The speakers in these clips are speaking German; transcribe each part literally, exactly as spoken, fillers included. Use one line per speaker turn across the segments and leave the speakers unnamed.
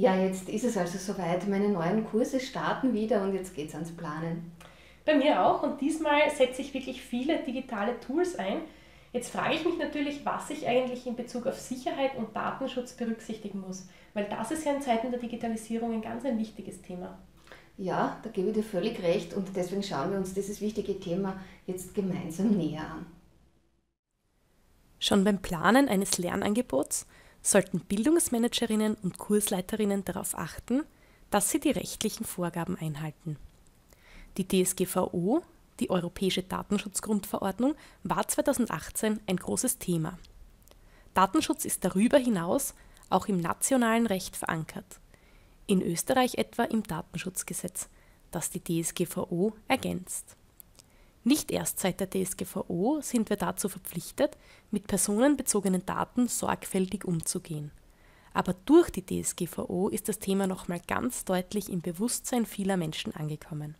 Ja, jetzt ist es also soweit. Meine neuen Kurse starten wieder und jetzt geht's ans Planen.
Bei mir auch und diesmal setze ich wirklich viele digitale Tools ein. Jetzt frage ich mich natürlich, was ich eigentlich in Bezug auf Sicherheit und Datenschutz berücksichtigen muss, weil das ist ja in Zeiten der Digitalisierung ein ganz ein wichtiges Thema.
Ja, da gebe ich dir völlig recht und deswegen schauen wir uns dieses wichtige Thema jetzt gemeinsam näher an.
Schon beim Planen eines Lernangebots sollten Bildungsmanagerinnen und Kursleiterinnen darauf achten, dass sie die rechtlichen Vorgaben einhalten. Die D S G V O, die Europäische Datenschutzgrundverordnung, war zweitausendachtzehn ein großes Thema. Datenschutz ist darüber hinaus auch im nationalen Recht verankert. In Österreich etwa im Datenschutzgesetz, das die D S G V O ergänzt. Nicht erst seit der D S G V O sind wir dazu verpflichtet, mit personenbezogenen Daten sorgfältig umzugehen. Aber durch die D S G V O ist das Thema nochmal ganz deutlich im Bewusstsein vieler Menschen angekommen.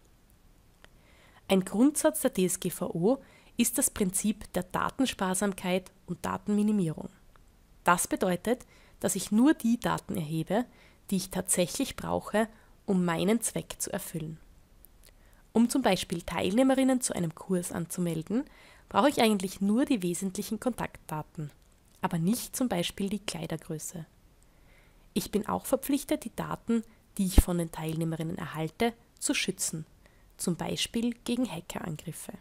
Ein Grundsatz der D S G V O ist das Prinzip der Datensparsamkeit und Datenminimierung. Das bedeutet, dass ich nur die Daten erhebe, die ich tatsächlich brauche, um meinen Zweck zu erfüllen. Um zum Beispiel Teilnehmerinnen zu einem Kurs anzumelden, brauche ich eigentlich nur die wesentlichen Kontaktdaten, aber nicht zum Beispiel die Kleidergröße. Ich bin auch verpflichtet, die Daten, die ich von den Teilnehmerinnen erhalte, zu schützen, zum Beispiel gegen Hackerangriffe.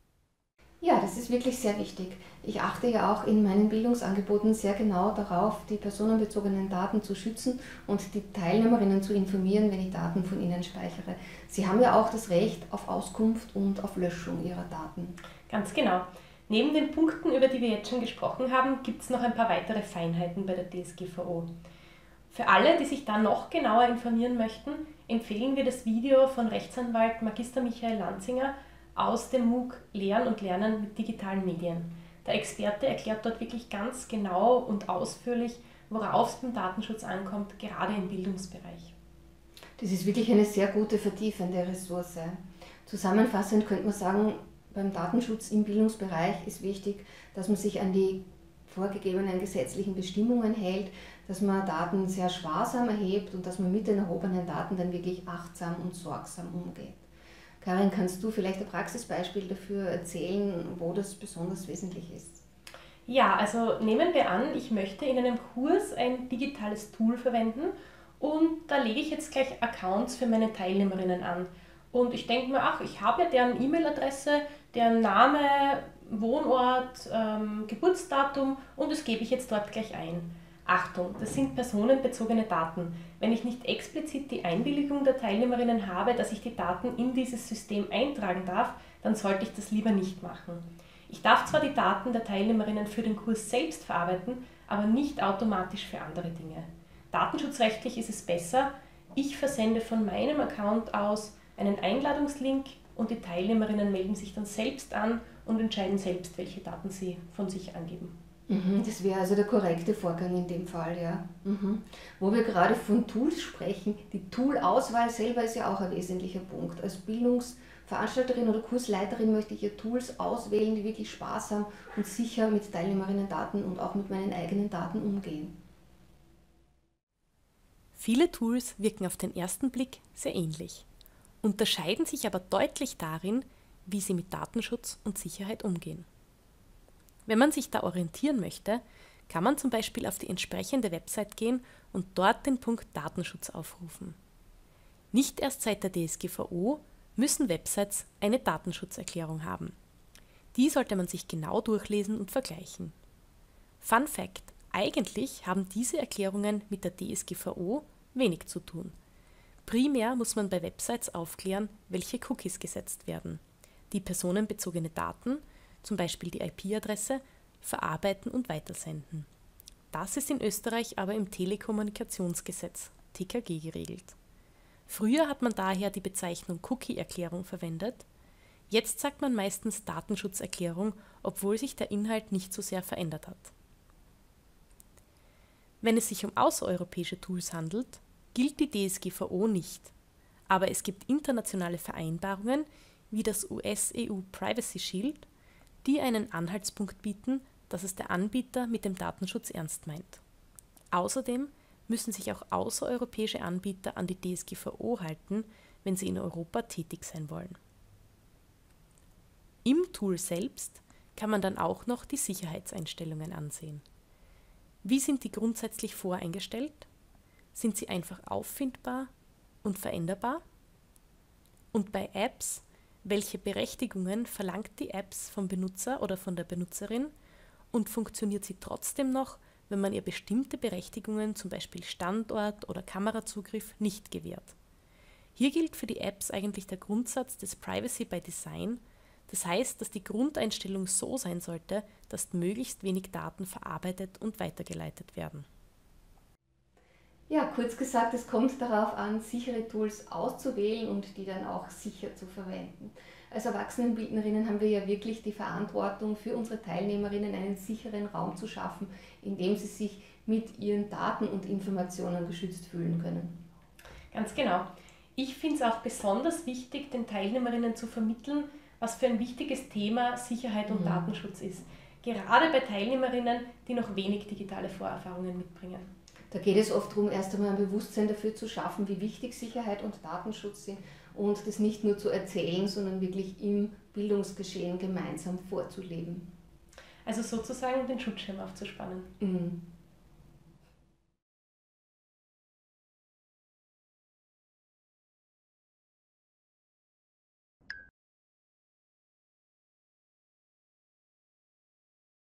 Ja, das ist wirklich sehr wichtig. Ich achte ja auch in meinen Bildungsangeboten sehr genau darauf, die personenbezogenen Daten zu schützen und die Teilnehmerinnen zu informieren, wenn ich Daten von ihnen speichere. Sie haben ja auch das Recht auf Auskunft und auf Löschung ihrer Daten.
Ganz genau. Neben den Punkten, über die wir jetzt schon gesprochen haben, gibt es noch ein paar weitere Feinheiten bei der D S G V O. Für alle, die sich da noch genauer informieren möchten, empfehlen wir das Video von Rechtsanwalt Magister Michael Lanzinger aus dem MOOC Lehren und Lernen mit digitalen Medien. Der Experte erklärt dort wirklich ganz genau und ausführlich, worauf es beim Datenschutz ankommt, gerade im Bildungsbereich.
Das ist wirklich eine sehr gute, vertiefende Ressource. Zusammenfassend könnte man sagen, beim Datenschutz im Bildungsbereich ist wichtig, dass man sich an die vorgegebenen gesetzlichen Bestimmungen hält, dass man Daten sehr sparsam erhebt und dass man mit den erhobenen Daten dann wirklich achtsam und sorgsam umgeht. Karin, kannst du vielleicht ein Praxisbeispiel dafür erzählen, wo das besonders wesentlich ist?
Ja, also nehmen wir an, ich möchte in einem Kurs ein digitales Tool verwenden und da lege ich jetzt gleich Accounts für meine Teilnehmerinnen an. Und ich denke mir, ach, ich habe ja deren E-Mail-Adresse, deren Name, Wohnort, ähm, Geburtsdatum und das gebe ich jetzt dort gleich ein. Achtung, das sind personenbezogene Daten. Wenn ich nicht explizit die Einwilligung der Teilnehmerinnen habe, dass ich die Daten in dieses System eintragen darf, dann sollte ich das lieber nicht machen. Ich darf zwar die Daten der Teilnehmerinnen für den Kurs selbst verarbeiten, aber nicht automatisch für andere Dinge. Datenschutzrechtlich ist es besser, ich versende von meinem Account aus einen Einladungslink und die Teilnehmerinnen melden sich dann selbst an und entscheiden selbst, welche Daten sie von sich angeben.
Mhm, das wäre also der korrekte Vorgang in dem Fall, ja. Mhm. Wo wir gerade von Tools sprechen, die Toolauswahl selber ist ja auch ein wesentlicher Punkt. Als Bildungsveranstalterin oder Kursleiterin möchte ich ja Tools auswählen, die wirklich sparsam und sicher mit Teilnehmerinnen-Daten und auch mit meinen eigenen Daten umgehen.
Viele Tools wirken auf den ersten Blick sehr ähnlich, unterscheiden sich aber deutlich darin, wie sie mit Datenschutz und Sicherheit umgehen. Wenn man sich da orientieren möchte, kann man zum Beispiel auf die entsprechende Website gehen und dort den Punkt Datenschutz aufrufen. Nicht erst seit der D S G V O müssen Websites eine Datenschutzerklärung haben. Die sollte man sich genau durchlesen und vergleichen. Fun Fact: Eigentlich haben diese Erklärungen mit der D S G V O wenig zu tun. Primär muss man bei Websites aufklären, welche Cookies gesetzt werden, die personenbezogene Daten, zum Beispiel die I P-Adresse, verarbeiten und weitersenden. Das ist in Österreich aber im Telekommunikationsgesetz T K G geregelt. Früher hat man daher die Bezeichnung Cookie-Erklärung verwendet, jetzt sagt man meistens Datenschutzerklärung, obwohl sich der Inhalt nicht so sehr verändert hat. Wenn es sich um außereuropäische Tools handelt, gilt die D S G V O nicht, aber es gibt internationale Vereinbarungen wie das U S-E U Privacy Shield, die einen Anhaltspunkt bieten, dass es der Anbieter mit dem Datenschutz ernst meint. Außerdem müssen sich auch außereuropäische Anbieter an die D S G V O halten, wenn sie in Europa tätig sein wollen. Im Tool selbst kann man dann auch noch die Sicherheitseinstellungen ansehen. Wie sind die grundsätzlich voreingestellt? Sind sie einfach auffindbar und veränderbar? Und bei Apps, welche Berechtigungen verlangt die Apps vom Benutzer oder von der Benutzerin und funktioniert sie trotzdem noch, wenn man ihr bestimmte Berechtigungen, zum Beispiel Standort oder Kamerazugriff, nicht gewährt? Hier gilt für die Apps eigentlich der Grundsatz des Privacy by Design. Das heißt, dass die Grundeinstellung so sein sollte, dass möglichst wenig Daten verarbeitet und weitergeleitet werden.
Ja, kurz gesagt, es kommt darauf an, sichere Tools auszuwählen und die dann auch sicher zu verwenden. Als Erwachsenenbildnerinnen haben wir ja wirklich die Verantwortung, für unsere Teilnehmerinnen einen sicheren Raum zu schaffen, in dem sie sich mit ihren Daten und Informationen geschützt fühlen können.
Ganz genau. Ich finde es auch besonders wichtig, den Teilnehmerinnen zu vermitteln, was für ein wichtiges Thema Sicherheit und mhm. Datenschutz ist. Gerade bei Teilnehmerinnen, die noch wenig digitale Vorerfahrungen mitbringen.
Da geht es oft darum, erst einmal ein Bewusstsein dafür zu schaffen, wie wichtig Sicherheit und Datenschutz sind und das nicht nur zu erzählen, sondern wirklich im Bildungsgeschehen gemeinsam vorzuleben.
Also sozusagen den Schutzschirm aufzuspannen.
Mhm.